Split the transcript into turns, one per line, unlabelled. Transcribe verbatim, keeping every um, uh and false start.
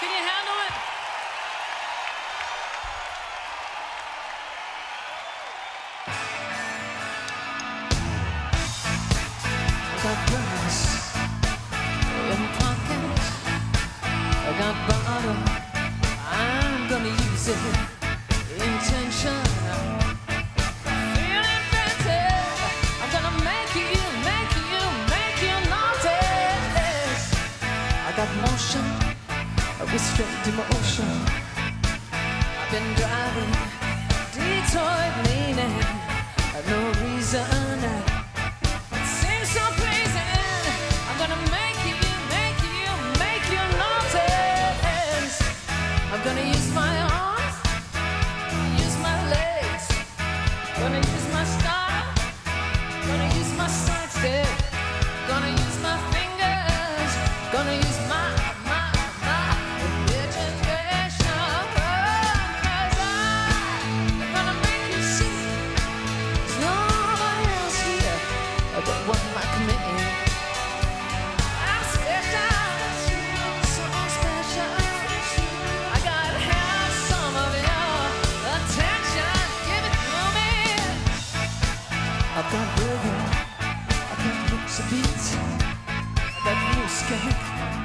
Can you handle it? I got brass in pocket. I got bottle. I'm gonna use it. Intention. Feeling frantic. I'm gonna make you, make you, make you notice. I got motion. I restrained emotion. I've been driving Detroit leaning. No reason. It seems so crazy. I'm gonna make you, make you, make you notice. I'm gonna use my arms, use my legs. Gonna use my style. Gonna use my side step. Gonna use my fingers. Gonna use my I've got rhythm, I can't lose a beat. That new skank.